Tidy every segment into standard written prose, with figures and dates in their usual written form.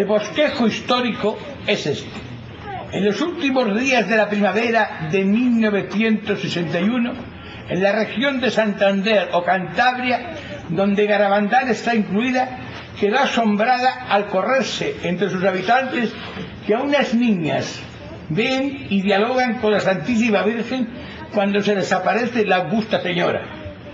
El bosquejo histórico es este. En los últimos días de la primavera de 1961, en la región de Santander o Cantabria, donde Garabandal está incluida, quedó asombrada al correrse entre sus habitantes que a unas niñas ven y dialogan con la Santísima Virgen cuando se les aparece la Augusta Señora.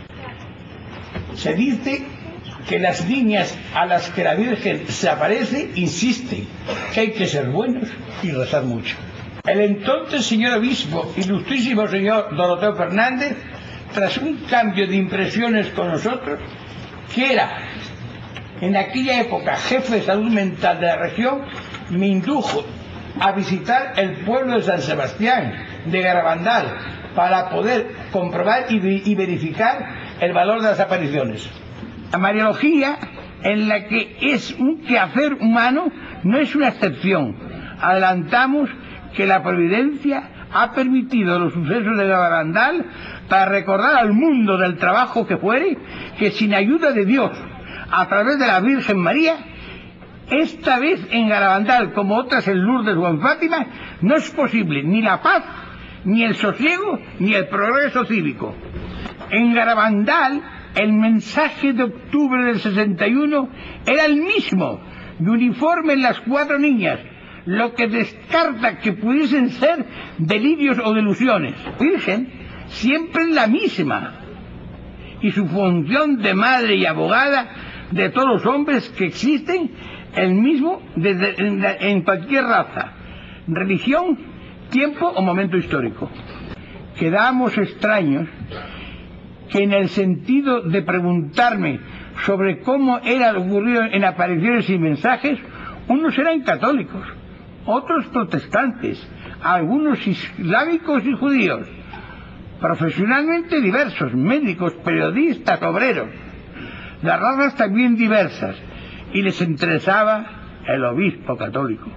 Se dice que las niñas a las que la Virgen se aparece insisten que hay que ser buenos y rezar mucho. El entonces señor obispo, ilustrísimo señor Doroteo Fernández, tras un cambio de impresiones con nosotros, que era en aquella época jefe de salud mental de la región, me indujo a visitar el pueblo de San Sebastián, de Garabandal, para poder comprobar y verificar el valor de las apariciones. La mariología, en la que es un quehacer humano, no es una excepción. Adelantamos que la providencia ha permitido los sucesos de Garabandal para recordar al mundo del trabajo que fuere, que sin ayuda de Dios, a través de la Virgen María, esta vez en Garabandal, como otras en Lourdes o en Fátima, no es posible ni la paz, ni el sosiego, ni el progreso cívico. En Garabandal, el mensaje de octubre del 61 era el mismo, de uniforme en las 4 niñas, lo que descarta que pudiesen ser delirios o delusiones. Virgen siempre es la misma, y su función de madre y abogada de todos los hombres que existen, el mismo en cualquier raza, religión, tiempo o momento histórico. Quedamos extraños que en el sentido de preguntarme sobre cómo era lo ocurrido en apariciones y mensajes, unos eran católicos, otros protestantes, algunos islámicos y judíos, profesionalmente diversos, médicos, periodistas, obreros, las razas también diversas, y les interesaba el obispo católico.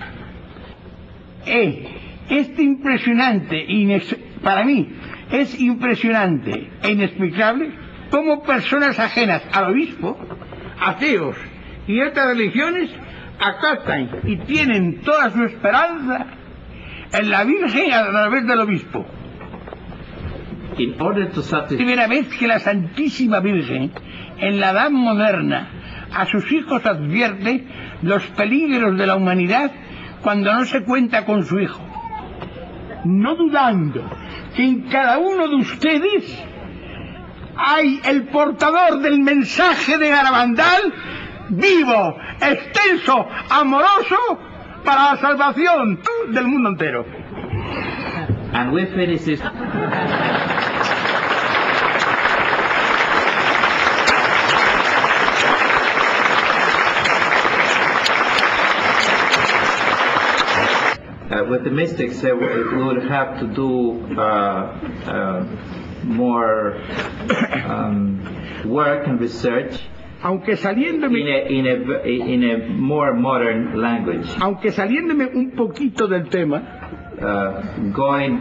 Este impresionante, para mí, es impresionante e inexplicable cómo personas ajenas al obispo, ateos y otras religiones, acatan y tienen toda su esperanza en la Virgen a través del obispo. Primera vez que la Santísima Virgen, en la edad moderna, a sus hijos advierte los peligros de la humanidad cuando no se cuenta con su hijo, no dudando que en cada uno de ustedes hay el portador del mensaje de Garabandal, vivo, extenso, amoroso, para la salvación del mundo entero. And we finish this. With the mystics, we would have to do more work and research. Aunque saliéndome in a more modern language. Aunque saliéndome un poquito del tema, going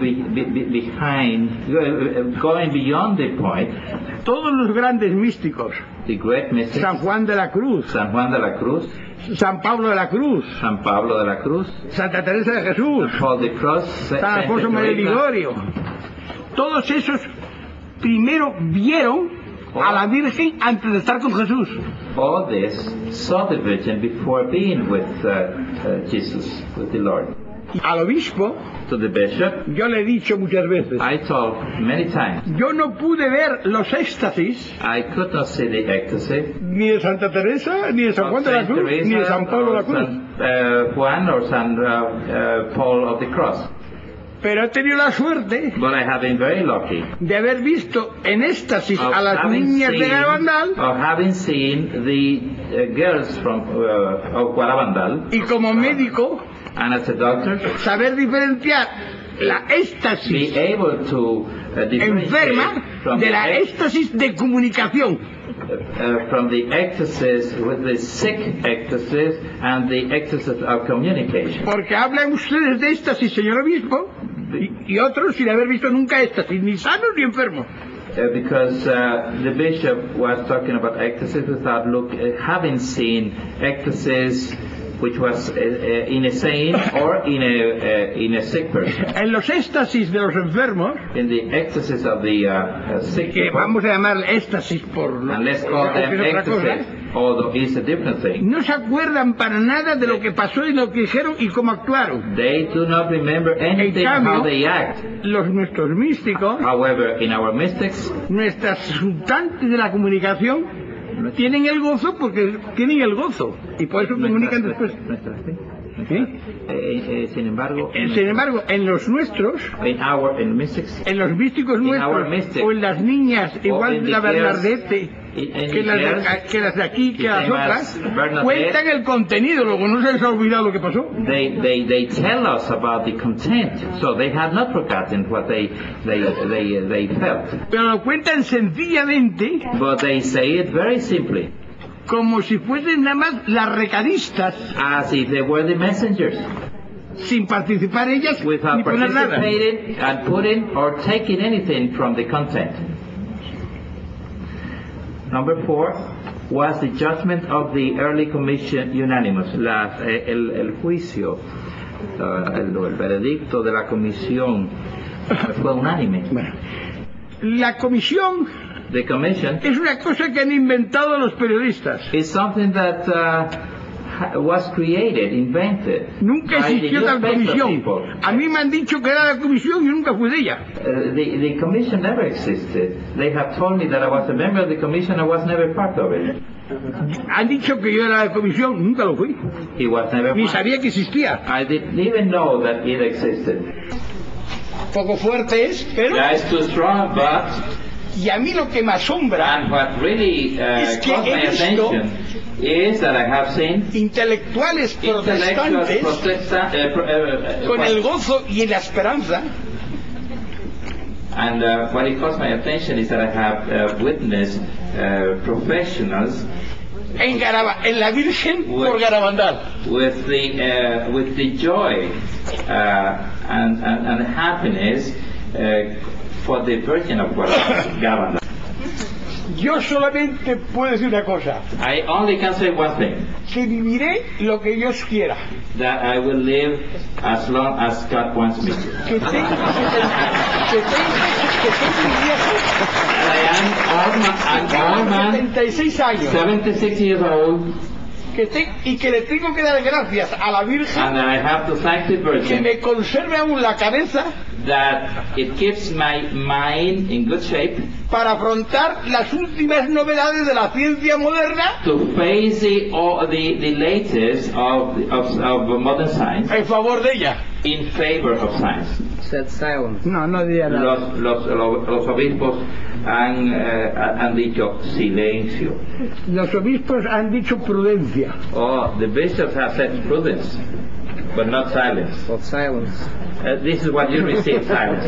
beyond the point. Todos los grandes místicos, The great mystics, San Juan de la Cruz, San Juan de la Cruz, San Pablo de la Cruz, San Pablo de la Cruz, Santa Teresa de Jesús, Paul de Cross, San Alfonso María Ligorio, todos esos primero vieron a la Virgen antes de estar con Jesús. All this saw the Virgin before being with Jesus, with the Lord. Al obispo, To the bishop, yo le he dicho muchas veces, I told many times, yo no pude ver los éxtasis I could not see the ecstasy ni de Santa Teresa, ni de San Juan de la Cruz, ni de San Pablo de la Cruz. San Juan or San Paul of the Cross. Pero he tenido la suerte But I have been very lucky de haber visto en éxtasis of a las niñas de Garabandal, having seen the girls from of Guarabandal, y como médico and as a doctor, saber diferenciar la be éxtasis able to enferma differentiate de la éxtasis de comunicación. From the ecstasies with the sick ecstasies and the ecstasies of communication. Porque hablan ustedes de éxtasis, señor obispo, y otros sin haber visto nunca éxtasis, ni sanos ni enfermos. Because the bishop was talking about ecstasies without having seen ecstasies which was insane or in a sick person. En los éxtasis de los enfermos, In the ecstasies of the sick que people, vamos a llamar éxtasis por and let's call them porque es otra cosa, ecstasies, although it's a different thing. no se acuerdan para nada de lo que pasó y lo que dijeron y cómo actuaron. They do not remember anything cambio, how they act. Nuestros místicos, However, in our mystics, nuestras resultantes de la comunicación, tienen el gozo porque tienen el gozo y por eso comunican después. Sin embargo, en los nuestros, in mystics, en los místicos nuestros, o en las niñas, igual la Bernadette, que las de aquí, que las otras, cuentan el contenido, luego no se les ha olvidado lo que pasó. They tell us about the content, so they have not forgotten what they felt. Pero lo cuentan sencillamente, But they say it very simply, como si fuesen nada más las recadistas, as if they were the messengers, sin participar ellas ni without poner nada. participating and putting or taking anything from the content. Number 4 was the judgment of the early commission unanimous. El juicio, el veredicto de la comisión fue unánime. Bueno, la comisión The commission es una cosa que han inventado los periodistas. is something that was created, invented. Nunca by the existió tal newspaper comisión. people. A mí me han dicho que era la comisión y yo nunca fui de ella. The commission never existed. They have told me that I was a member of the commission. I was never part of it. Han dicho que yo era la comisión, nunca lo fui. He was never Ni part. sabía que existía. I didn't even know that it existed. Poco fuerte es, pero... That is too strong, but Y a mí lo que me asombra, and what really Es que caught my he visto attention is that I have seen intelectuales intellectuals protestantes con el gozo y la esperanza, and what it caught my attention is that I have witnessed professionals en la Virgen por Garabandal. with the joy and happiness for the Virgin of Guadalajara. Yo solamente puedo decir una cosa, I only can say one thing, que viviré lo que Dios quiera, that I will live as long as God wants me to. que tengo I'm old man, 76 años, 76 years old, y que le tengo que dar gracias a la Virgen and I have to thank the que Virgin me conserve aún la cabeza that it keeps my mind in good shape para afrontar las últimas novedades de la ciencia moderna to face the latest of modern science en favor de ella. in favor of science. Said silence. No diría nada. Los obispos han dicho silencio. Los obispos han dicho prudencia. Oh, the bishops have said prudence, but not silence. Well, silence. This is what you receive, silence.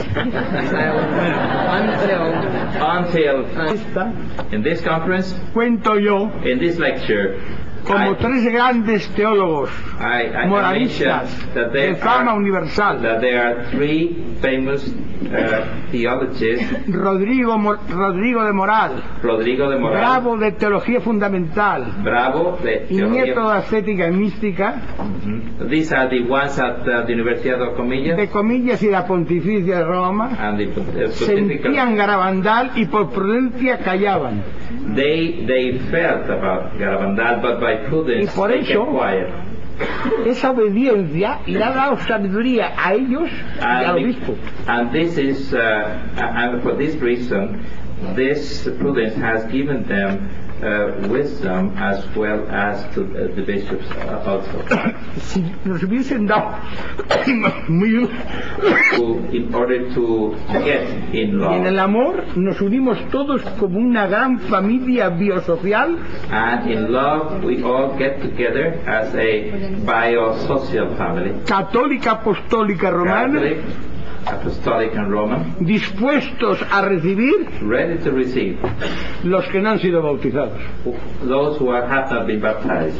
Until in this conference, Cuento yo in this lecture, como tres grandes teólogos I moralistas mentioned that de fama universal, that there are three famous theologians: Rodrigo de Moral, Rodrigo de Moral, Bravo de Teología Fundamental Bravo de y Nieto de Ascética y Mística, These are the ones at the Universidad de Comillas de Comillas y la Pontificia de Roma, and the sentían Garabandal y por prudencia callaban. They felt about Garabandal, but by prudence Y por they eso, kept quiet. esa obediencia le ha dado sabiduría a ellos y al obispo. And this is, and for this reason, this prudence has given them wisdom as well as to the bishops also. Si nos hubiesen dado muy In order to get in love. en el amor nos unimos todos como una gran familia biosocial, And in love, we all get together as a biosocial family, católica, apostólica, romana, Catholic, Apostolic, and Roman, dispuestos a recibir ready to receive los que no han sido bautizados. those who have not been baptized.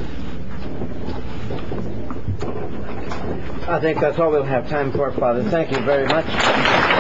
I think that's all we'll have time for, Father. Thank you very much.